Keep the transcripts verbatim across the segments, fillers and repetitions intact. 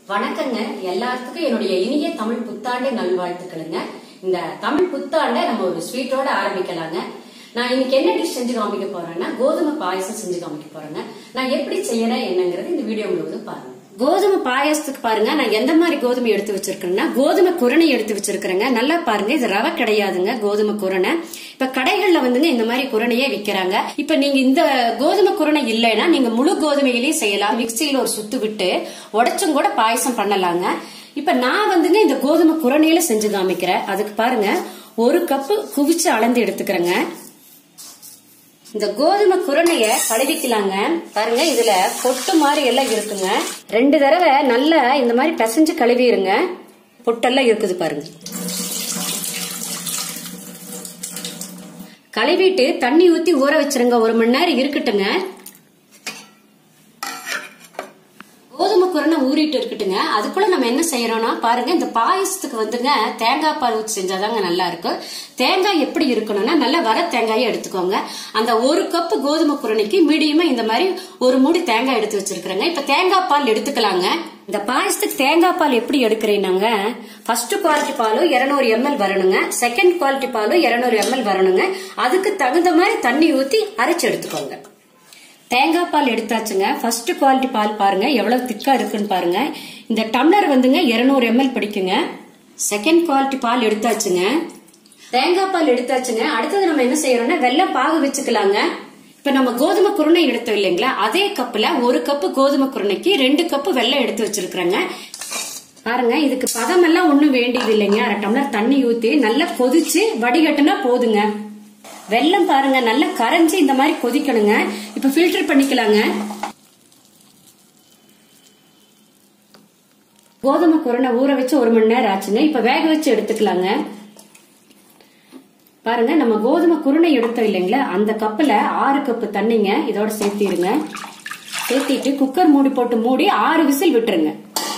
வணக்கங்க. எல்லாத்துக்கும் என்னுடைய இனிய தமிழ் புத்தாண்டு நல்வாழ்த்துக்களுங்க. இந்த தமிழ் புத்தாண்டை நம்ம ஒரு ஸ்வீட்டோட ஆரம்பிக்கலாங்க. நான் இன்னைக்கு என்ன டிஷ் செஞ்சு காமிக்க போறேன்னா கோதுமை பாயசம் செஞ்சு காமிக்க போறேங்க. நான் எப்படி செய்யறேன் என்னங்கிறது இந்த வீடியோ முழுவதும் பாருங்க. கோதுமை பாயசத்துக்கு பாருங்க, நான் எந்த மாதிரி கோதுமை எடுத்து வச்சிருக்கேன்னா கோதுமை குரணை எடுத்து வச்சிருக்கிறேங்க. நல்லா பாருங்க, இது ரவை கிடையாதுங்க, கோதுமை குரணை. இப்ப கடைகள்ல வந்துங்க இந்த மாதிரி குரணையே விக்கிறாங்க. இப்ப நீங்க இந்த கோதுமை குரணை இல்லைன்னா நீங்க முழு கோதுமையிலேயே செய்யலாம். மிக்சியில ஒரு சுத்து விட்டு உடைச்சும் கூட பாயசம் பண்ணலாங்க. இப்ப நான் வந்துங்க இந்த கோதுமை குரணையில செஞ்சு காமிக்கிறேன். அதுக்கு பாருங்க, ஒரு கப்பு குவிச்சு அளந்து எடுத்துக்கிறேங்க. இந்த கோதுமை குரணைய கழுவிக்கலாங்க. பாருங்க, இதுல பொட்டு மாதிரி எல்லாம் இருக்குங்க. ரெண்டு தடவை நல்லா இந்த மாதிரி பிசைஞ்சு கழுவிடுங்க. பொட்டெல்லாம் இருக்குது பாருங்க. கழுவிட்டு தண்ணி ஊத்தி ஊற வச்சிருங்க. ஒரு மணி நேரம் இருக்கட்டுங்க. கோதுமை குரணை ஊறிட்டு இருக்கட்டுங்க. அதுக்குள்ள நம்ம என்ன செய்யறோம்னா பாருங்க, இந்த பாயசத்துக்கு வந்துங்க தேங்காய் பால் ஊற்றி செஞ்சாதாங்க நல்லா இருக்கும். தேங்காய் எப்படி இருக்கணும்னா நல்லா வர தேங்காயை எடுத்துக்கோங்க. அந்த ஒரு கப்பு கோதுமை குரணைக்கு மீடியமா இந்த மாதிரி ஒரு மூடி தேங்காய் எடுத்து வச்சிருக்கிறேங்க. இப்ப தேங்காய் பால் எடுத்துக்கலாங்க. இந்த பாயசத்துக்கு தேங்காய் பால் எப்படி எடுக்கிறேன்னாங்க, ஃபர்ஸ்ட் குவாலிட்டி பாலும் இருநூறு எம்எல் வரணுங்க. செகண்ட் குவாலிட்டி பாலும் இருநூறு எம்எல் வரணுங்க. அதுக்கு தகுந்த மாதிரி தண்ணி ஊத்தி அரைச்சு எடுத்துக்கோங்க. தேங்காய் பால் எடுத்தாச்சுங்க. ஃபர்ஸ்ட் குவாலிட்டி பால் பாருங்க எவ்வளவு திக்கா இருக்குன்னு பாருங்க. இந்த டம்ளர் வந்துங்க இருநூறு எம்எல் பிடிக்குங்க. செகண்ட் குவாலிட்டி பால் எடுத்தாச்சுங்க. தேங்காய் பால் எடுத்தாச்சுங்க. அடுத்தது நம்ம என்ன செய்யறோம்னா வெல்லம் பாகு வச்சுக்கலாங்க. இப்ப நம்ம கோதுமை குருணை எடுத்தோம் இல்லைங்களா, அதே கப்புல ஒரு கப்பு கோதுமை குருணைக்கு ரெண்டு கப்பு வெல்லம் எடுத்து வச்சிருக்கிறேங்க. பாருங்க, இதுக்கு பதம் எல்லாம் ஒண்ணும் வேண்டியது இல்லைங்க. அரை டம்ளர் தண்ணி ஊத்தி நல்லா கொதிச்சு வடிகட்டுனா போதுங்க. வெல்லம் பாருங்க நல்லா கரைஞ்சி இந்த மாதிரி கொதிக்கணுங்க. இப்ப ஃபில்டர் பண்ணிக்கலாங்க. கோதுமை குரணை ஊற வச்சு ஒரு மணி நேரம் ஆச்சுங்க. இப்ப வேக வச்சு எடுத்துக்கலாங்க. பாருங்க, நம்ம கோதுமை குருணை எடுத்தோம் இல்லைங்களா, அந்த கப்புல ஆறு கப்பு தண்ணிங்க இதோட சேர்த்திடுங்க. சேர்த்திட்டு குக்கர் மூடி போட்டு மூடி ஆறு விசில் விட்டுருங்க.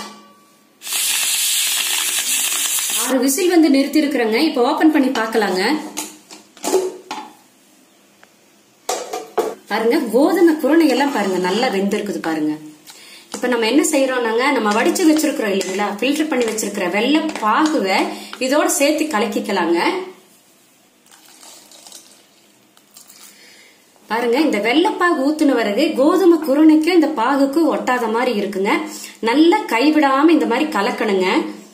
ஆறு விசில் வந்து நிறுத்தி இருக்கிறேங்க. இப்ப ஓபன் பண்ணி பாக்கலாங்க. பாருங்க, கோதுமை குருணை எல்லாம் பாருங்க நல்லா வெந்திருக்குது பாருங்க. இப்ப நம்ம என்ன செய்யறோம்னாங்க, நம்ம வடிச்சு வச்சிருக்கிறோம் இல்லைங்களா, பில்டர் பண்ணி வச்சிருக்கிற வெள்ளை பாகுவை இதோட சேர்த்து கலக்கிக்கலாங்க. பாருங்க, இந்த வெள்ளைப்பாகு ஊத்துன பிறகு கோதுமை குருணைக்கு இந்த பாகுக்கு ஒட்டாத மாதிரி இருக்குங்க. நல்லா கைவிடாம இந்த மாதிரி கலக்கணுங்க.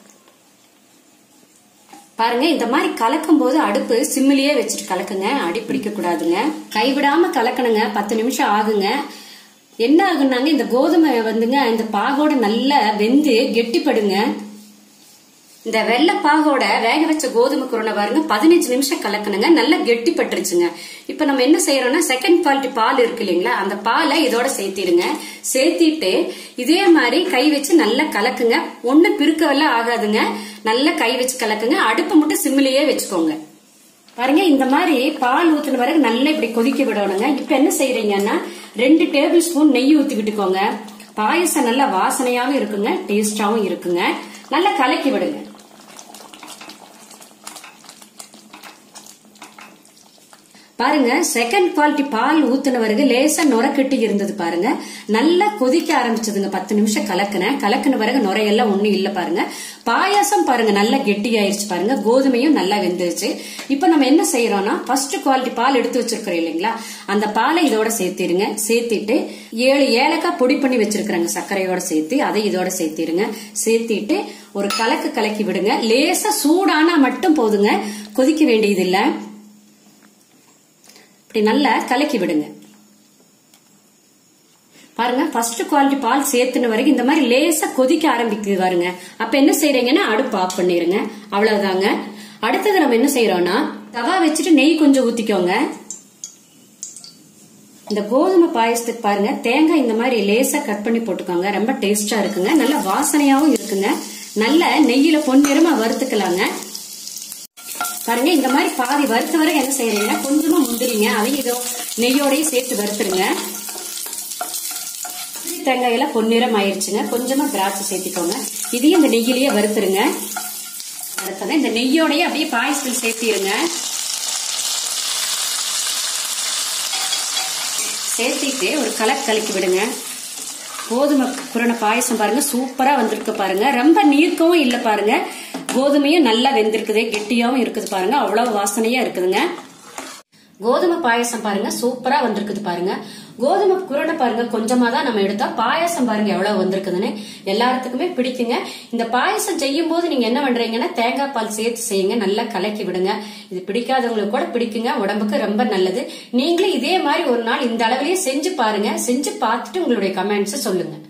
பாருங்க, இந்த மாதிரி கலக்கும் போது அடுப்பு சிம்மிலேயே வச்சுட்டு கலக்குங்க. அடி பிடிக்க கூடாதுங்க. கைவிடாம கலக்கணுங்க. பத்து நிமிஷம் ஆகுங்க. என்ன ஆகுனாங்க, இந்த கோதுமை வந்துங்க இந்த பாகோட நல்லா வெந்து கெட்டிப்படுங்க. இந்த வெள்ளை பாகோட வேக வச்ச கோதுமை குருணை பாருங்க பதினஞ்சு நிமிஷம் கலக்கணுங்க. நல்லா கெட்டி பட்டுருச்சுங்க. இப்ப நம்ம என்ன செய்யறோம்னா செகண்ட் குவாலிட்டி பால் இருக்கு இல்லைங்களா, அந்த பாலை இதோட சேர்த்திடுங்க. சேர்த்திட்டு இதே மாதிரி கை வச்சு நல்லா கலக்குங்க. ஒண்ணு பிரிக்கவெல்லாம் ஆகாதுங்க. நல்லா கை வச்சு கலக்குங்க. அடுப்பு மட்டும் சிம்மிலேயே வச்சுக்கோங்க. பாருங்க, இந்த மாதிரி பால் ஊத்துன பிறகு நல்லா இப்படி கொதிக்க விடணுங்க. இப்ப என்ன செய்யறீங்கன்னா ரெண்டு டேபிள் ஸ்பூன் நெய் ஊத்தி விட்டுக்கோங்க. பாயசம் நல்லா வாசனையாவும் இருக்குங்க, டேஸ்டாவும் இருக்குங்க. நல்லா கலக்கி விடுங்க. பாருங்க, செகண்ட் குவாலிட்டி பால் ஊத்துன பிறகு லேசா நுர கட்டி இருந்தது பாருங்க. நல்லா கொதிக்க ஆரம்பிச்சதுங்க. பத்து நிமிஷம் கலக்குன கலக்குன பிறகு நுரையெல்லாம் ஒண்ணும் இல்ல பாருங்க. பாயாசம் பாருங்க நல்லா கெட்டி ஆயிருச்சு பாருங்க. கோதுமையும் நல்லா வெந்துருச்சு. இப்ப நம்ம என்ன செய்யறோம்னா ஃபர்ஸ்ட் குவாலிட்டி பால் எடுத்து வச்சிருக்கிறோம் இல்லைங்களா, அந்த பாலை இதோட சேர்த்திருங்க. சேர்த்திட்டு ஏழு ஏலக்காய் பொடி பண்ணி வச்சிருக்கிறேங்க சர்க்கரையோட சேர்த்து, அதை இதோட சேர்த்திருங்க. சேர்த்திட்டு ஒரு கலக்கு கலக்கி விடுங்க. லேசா சூடானா மட்டும் போதுங்க, கொதிக்க வேண்டியது இல்ல. இப்படி நல்லா கலக்கி விடுங்க. பாருங்க, ஃபர்ஸ்ட் குவாலிட்டி பால் சேர்த்துன வரைக்கும் இந்த மாதிரி லேசா கொதிக்க ஆரம்பிக்குது பாருங்க. அப்ப என்ன செய்யறீங்கன்னா அடுப்பு ஆஃப் பண்ணிருங்க. அவ்வளவுதாங்க. அடுத்தது நம்ம என்ன செய்யறோம்னா தவா வச்சுட்டு நெய் கொஞ்சம் ஊத்திக்கோங்க. இந்த கோதுமை பாயசத்துக்கு பாருங்க தேங்காய் இந்த மாதிரி லேசா கட் பண்ணி போட்டுக்கோங்க. ரொம்ப டேஸ்டா இருக்குங்க. நல்ல வாசனையாவும் இருக்குங்க. நல்ல நெய்யில பொன்னிறமா வறுத்துக்கலாங்க. பாருங்க, இந்த மாதிரி பாதி வறுத்த வரை என்ன செய்யறீங்கன்னா கொஞ்சமா முந்திரிங்க, அதையும் இதோ நெய்யோடையும் சேர்த்து வறுத்துருங்க. தேங்காய் எல்லாம் பொன்னிறம் ஆயிருச்சுங்க. கொஞ்சமா திராட்சை சேர்த்துக்கோங்க. இதையும் இந்த நெய்யிலேயே வறுத்துருங்க. அடுத்தது இந்த நெய்யோடையே அப்படியே பாயசத்தில் சேர்த்திருங்க. சேர்த்திட்டு ஒரு கலக்கு கலக்கி விடுங்க. கோதுமை குரண பாயசம் பாருங்க சூப்பரா வந்திருக்கு பாருங்க. ரொம்ப நீர்க்கவும் இல்ல பாருங்க. கோதுமையும் நல்லா வெந்திருக்குது, கெட்டியாவும் இருக்குது பாருங்க. அவ்வளவு வாசனையா இருக்குதுங்க. கோதுமை பாயசம் பாருங்க சூப்பரா வந்திருக்குது பாருங்க. கோதுமை குருணை பாருங்க கொஞ்சமா தான் நம்ம எடுத்தா, பாயசம் பாருங்க எவ்வளவு வந்திருக்குதுன்னு. எல்லாத்துக்குமே பிடிக்குங்க. இந்த பாயசம் செய்யும் போது நீங்க என்ன பண்றீங்கன்னா தேங்காய் பால் சேர்த்து செய்யுங்க, நல்லா கலக்கி விடுங்க. இது பிடிக்காதவங்களுக்கு கூட பிடிக்குங்க, உடம்புக்கு ரொம்ப நல்லது. நீங்களும் இதே மாதிரி ஒரு நாள் இந்த அளவுலயே செஞ்சு பாருங்க. செஞ்சு பார்த்துட்டு உங்களுடைய கமெண்ட்ஸ் சொல்லுங்க.